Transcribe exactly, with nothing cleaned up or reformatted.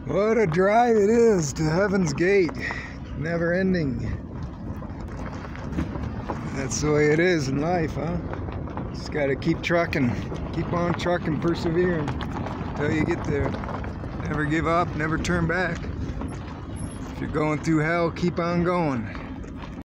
What a drive it is to Heaven's Gate. Never ending. That's the way it is in life, huh? Just gotta keep trucking. Keep on trucking, persevering until you get there. Never give up, never turn back. If you're going through hell, keep on going.